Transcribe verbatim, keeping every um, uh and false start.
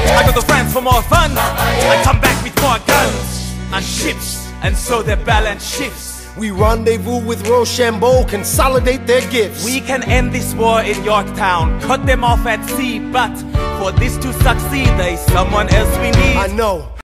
I go to France for more fun. I come back with more guns and ships, and so their balance shifts. We rendezvous with Rochambeau, consolidate their gifts. We can end this war in Yorktown, cut them off at sea, but for this to succeed, there's someone else we need. I know.